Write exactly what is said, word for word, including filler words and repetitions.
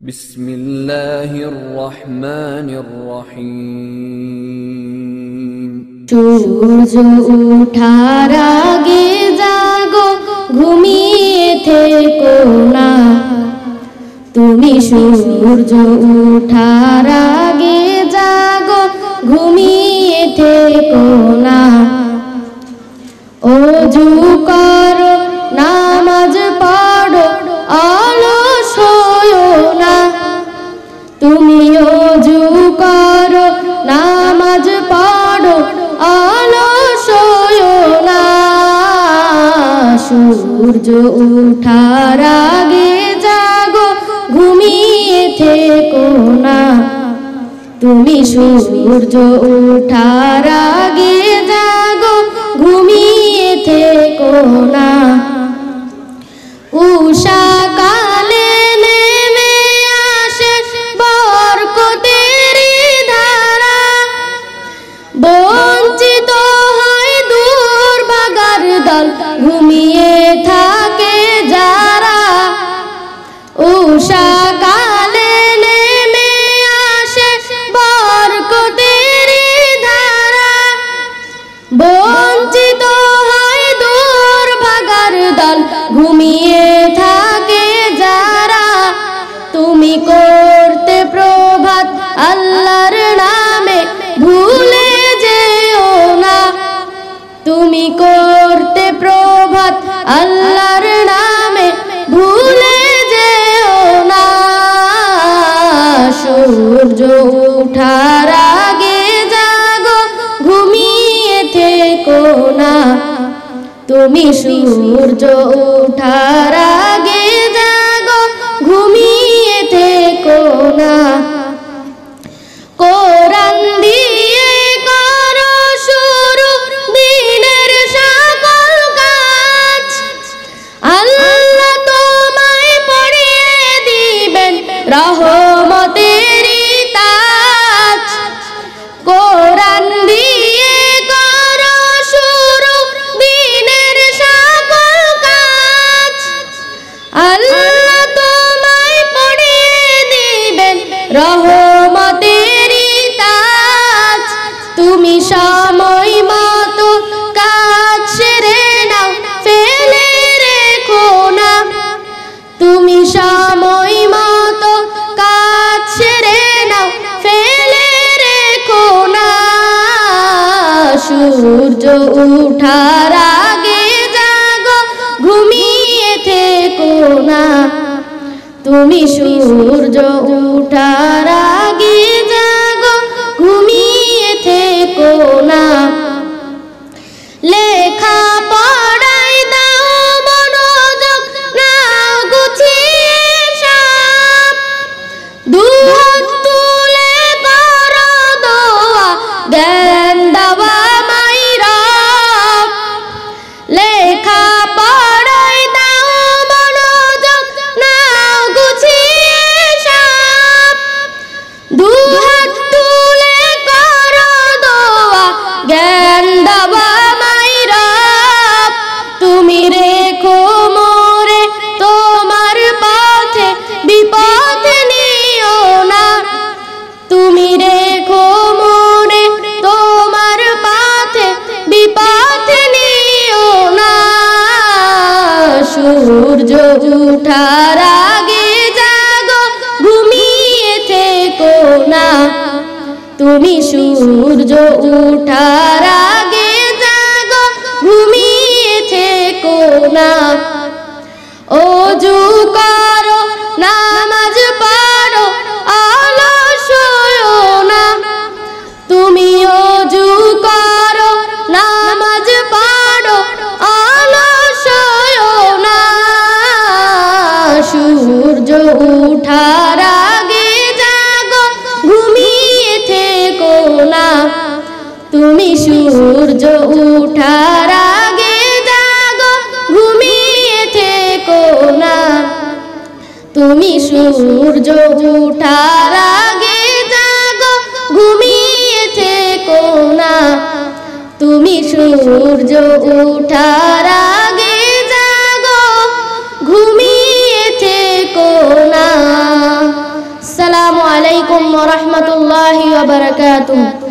বিসমিল্লাহির রহমানির রহিম। সূর্য ওঠার আগে জাগো, ঘুমিয়ে থেকো না। তুমি সূর্য ওঠার আগে জাগো, ঘুমিয়ে থেকো না। ওযু করো, নামাজ পড়ো, অলস হয়ো না। তুমি ওযু করো, নামাজ পড়ো, অলস হয়ো না। সূর্য ওঠার আগে জাগো, ঘুমিয়ে থেকো না। তুমি সূর্য ওঠার আগে জাগো, ঘুমিয়ে থেকো না। উষা কালে নেমে আসে বরকতের ধারা, বঞ্চিত হয় দুর্ভাগার দল, ঘুমিয়ে থাকে যারা। উষা কালে নেমে আসে বরকতের ধারা, বঞ্চিত হয় দুর্ভাগার দল, ঘুমিয়ে থাকে যারা। তুমি করতে প্রভাত আল্লাহর নামে, ভুলে যেও না। তুমি করতে প্রভাত আল্লাহর নামে, ভুলে যেও না। সূর্য ওঠার আগে জাগো, ঘুমিয়ে থেকো না। তুমি সূর্য ওঠার আগে জাগো, ঘুমিয়ে থেকো না। কোরআন দিয়ে করো শুরু দিনের সকল কাজ, আল্লাহ তোমায় পড়িয়ে দিবেন রহমতেরই তাজ। কোরআন দিয়ে করো শুরু দিনের সকল কাজ, আল্লাহ তোমায় পড়িয়ে দিবেন রহমতেরই তাজ। তুমি সময় মতো কাজ সেরে নাও, ফেলে রেখো না। তুমি সময় মতো কাজ সেরে নাও, ফেলে রেখো না। সূর্য ওঠার আগে জাগো, ঘুমিয়ে থেকো না। তুমি সূর্য ওঠার আগে জাগো, ঘুমিয়ে থেকো না। লেখা পড়াই দাও মনোযোগ, নাও গুছিয়ে সব। দুহাত তুলে করো দোয়া, জ্ঞান দেওয়া মাই রব। লেখা পড়াই দাও মনোযোগ, নাও গুছিয়ে সব। দুহাত তুলে করো দোয়া, জ্ঞান দেওয়া মাই রব। তুমি রেখো মোরে তোমার পথে, বিপথে নিও না। তুমি রেখো মোরে তোমার পথে, বিপথে নিও না। সূর্য ওঠার আগে জাগো, ঘুমিয়ে থেকো না। তুমি সূর্য ওঠার আগে জাগো, ঘুমিয়ে থেকো না। ওযু করো, নামাজ পড়ো, অলস হয়ো না। তুমি ওযু করো, নামাজ পড়ো, অলস হয়ো না। সূর্য ওঠার আগে জাগো, ঘুমিয়ে থেকো না। তুমি সূর্য ওঠার আগে জাগো, ঘুমিয়ে থেকো না। তুমি সূর্য ওঠার আগে জাগো, ঘুমিয়ে থেকো না। তুমি সূর্য ওঠার আগে জাগো, ঘুমিয়ে থেকো না। ওয়া রাহমাতুল্লাহি ওয়া বারাকাতুহু।